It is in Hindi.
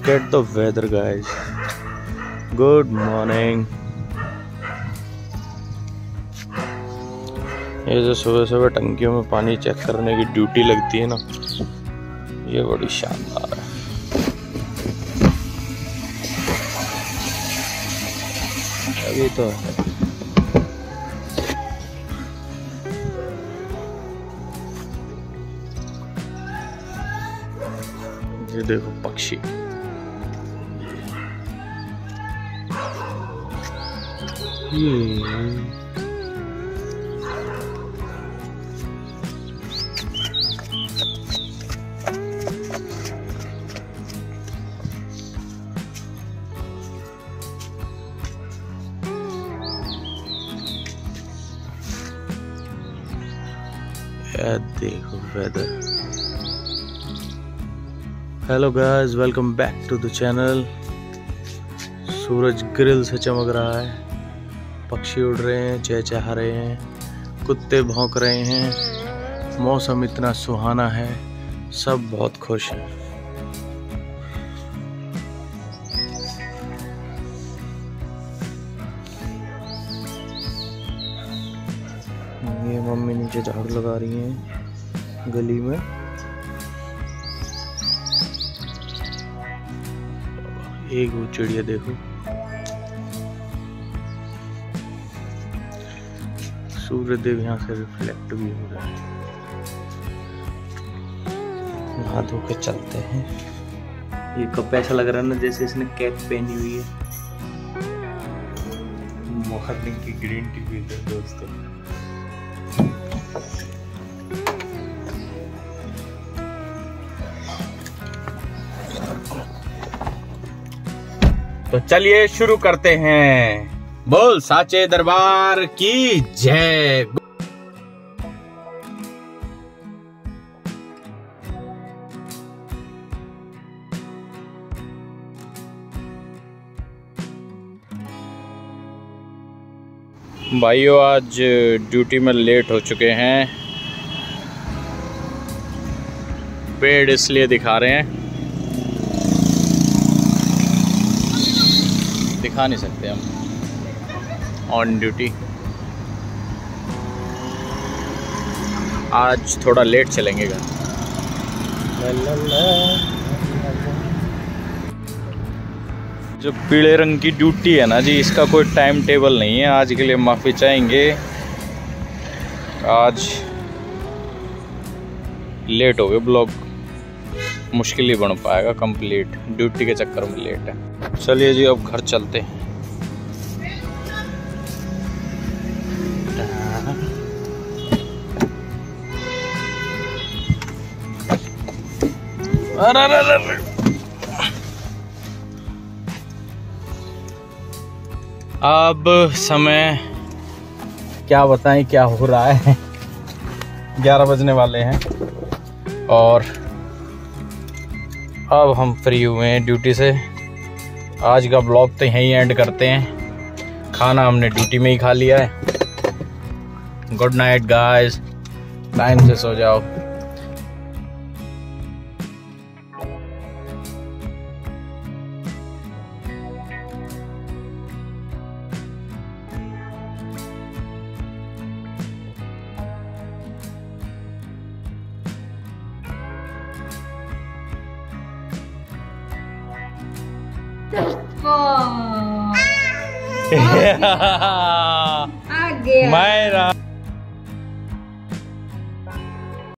at the weather guys. Good morning. ये जो सुबह सुबह टंकियों में पानी चेक करने की ड्यूटी लगती है ना, ये बड़ी शानदार है। अभी तो ये देखो पक्षी, ये देखो weather. Hello guys, welcome back to the channel. सूरज ग्रिल से चमक रहा है, पक्षी उड़ रहे हैं, चहचहा रहे हैं, कुत्ते भौंक रहे हैं, मौसम इतना सुहाना है, सब बहुत खुश हैं। ये मम्मी नीचे झाड़ू लगा रही हैं गली में। एक वो चिड़िया देखो, सूर्य देव यहाँ से रिफ्लेक्ट भी हो रहा है। नहा धो के चलते हैं। ये कप ऐसा लग रहा है ना जैसे इसने कैप पहनी हुई है। मॉर्निंग की ग्रीन टी पीते हैं दोस्तों। तो चलिए शुरू करते हैं। बोल साचे दरबार की जय। भाइयों, आज ड्यूटी में लेट हो चुके हैं। पेड़ इसलिए दिखा रहे हैं, दिखा नहीं सकते हम ऑन ड्यूटी। आज थोड़ा लेट चलेंगे घर। जो पीले रंग की ड्यूटी है ना जी, इसका कोई टाइम टेबल नहीं है। आज के लिए माफ़ी चाहेंगे, आज लेट हो गए। ब्लॉग मुश्किल ही बन पाएगा कंप्लीट, ड्यूटी के चक्कर में लेट है। चलिए जी, अब घर चलते हैं। अब समय क्या बताएं क्या हो रहा है। 11 बजने वाले हैं और अब हम फ्री हुए हैं ड्यूटी से। आज का ब्लॉग तो यहीं एंड करते हैं। खाना हमने ड्यूटी में ही खा लिया है। गुड नाइट गाइस, टाइम से सो जाओ। आ गया। मायरा।